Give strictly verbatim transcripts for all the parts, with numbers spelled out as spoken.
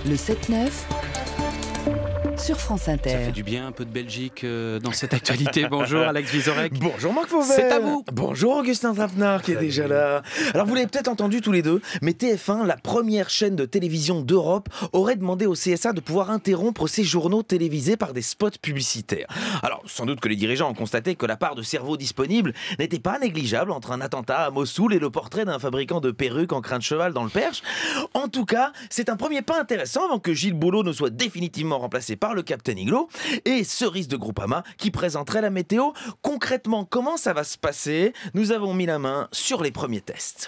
Le sept neuf sur France Inter. Ça fait du bien, un peu de Belgique euh, dans cette actualité. Bonjour Alex Vizorek. Bonjour Marc Fauvert. C'est à vous. Bonjour Augustin Trapenard qui est déjà là. Alors vous l'avez peut-être entendu tous les deux, mais T F un, la première chaîne de télévision d'Europe, aurait demandé au C S A de pouvoir interrompre ses journaux télévisés par des spots publicitaires. Alors sans doute que les dirigeants ont constaté que la part de cerveau disponible n'était pas négligeable entre un attentat à Mossoul et le portrait d'un fabricant de perruques en crin de cheval dans le Perche. En tout cas, c'est un premier pas intéressant avant que Gilles Boulot ne soit définitivement remplacé par le Captain Iglo et Cerise de Groupama qui présenterait la météo. Concrètement, comment ça va se passer? Nous avons mis la main sur les premiers tests.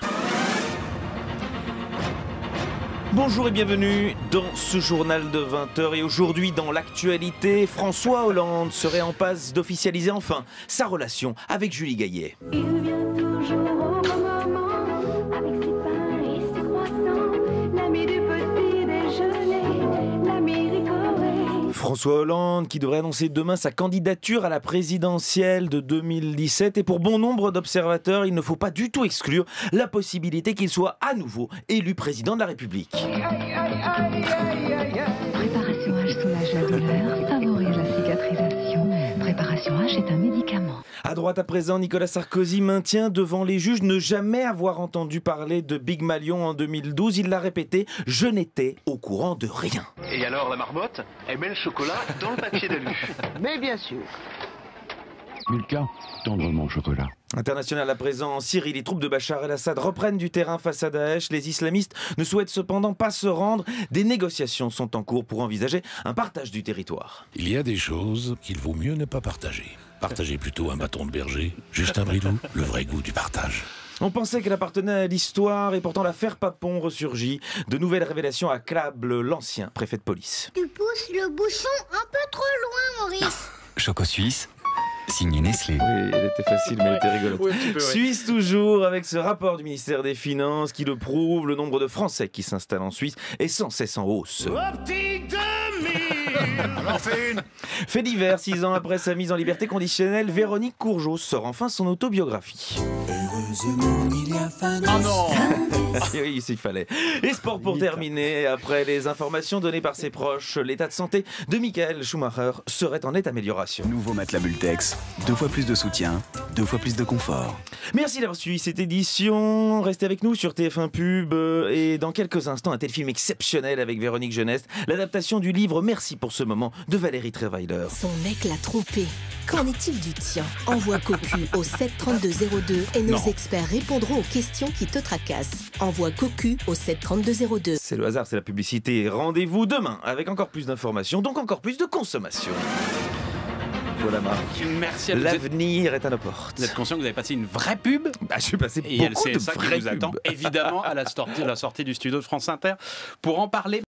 Bonjour et bienvenue dans ce journal de vingt heures. Et aujourd'hui, dans l'actualité, François Hollande serait en passe d'officialiser enfin sa relation avec Julie Gaillet. Il vient toujours au bon moment, avec ses pains et ses croissants, l'ami du petit déjeuner, l'ami rigoré. François Hollande qui devrait annoncer demain sa candidature à la présidentielle de deux mille dix-sept. Et pour bon nombre d'observateurs, il ne faut pas du tout exclure la possibilité qu'il soit à nouveau élu président de la République. Préparation H soulage la douleur, favorise la cicatrisation. Préparation H est un médicament. À droite à présent, Nicolas Sarkozy maintient devant les juges ne jamais avoir entendu parler de Big Malion en deux mille douze. Il l'a répété, je n'étais au courant de rien. Et alors la marmotte, elle met le chocolat dans le papier d'alu. Mais bien sûr. Milka, tendrement au chocolat. International à présent en Syrie, les troupes de Bachar el-Assad reprennent du terrain face à Daesh. Les islamistes ne souhaitent cependant pas se rendre. Des négociations sont en cours pour envisager un partage du territoire. Il y a des choses qu'il vaut mieux ne pas partager. Partagez plutôt un bâton de berger, juste un bridou, le vrai goût du partage. On pensait qu'elle appartenait à l'histoire et pourtant l'affaire Papon ressurgit. De nouvelles révélations accablent l'ancien préfet de police. Tu pousses le bouchon un peu trop loin, Maurice. Choco Suisse, signé Nestlé. Oui, elle était facile, mais elle était rigolote. Oui, un petit peu, ouais. Suisse toujours, avec ce rapport du ministère des Finances qui le prouve, le nombre de Français qui s'installent en Suisse est sans cesse en hausse. Fait divers, six ans après sa mise en liberté conditionnelle, Véronique Courgeot sort enfin son autobiographie. Oh non. Oui, s'il fallait. Et sport pour terminer, après les informations données par ses proches, l'état de santé de Michael Schumacher serait en nette amélioration. Nouveau matelas Multex, deux fois plus de soutien, deux fois plus de confort. Merci d'avoir suivi cette édition. Restez avec nous sur T F un Pub. Et dans quelques instants, un téléfilm exceptionnel avec Véronique Jeunesse, l'adaptation du livre Merci pour ce moment de Valérie Trierweiler. Son mec l'a trompé. Qu'en est-il du tien? Envoie Cocu au sept trente-deux zéro deux et nos Non. experts répondront aux questions qui te tracassent. Envoie Cocu au sept trente-deux zéro deux. C'est le hasard, c'est la publicité. Rendez-vous demain avec encore plus d'informations, donc encore plus de consommation. Voilà Marc. Merci à vous. Vous êtes- L'avenir est à nos portes. Vous êtes conscient que vous avez passé une vraie pub? Bah, je suis passé Et il y a le beaucoup de C S A qui vraies vous attend pubs. évidemment à la sortie, la sortie du studio de France Inter pour en parler.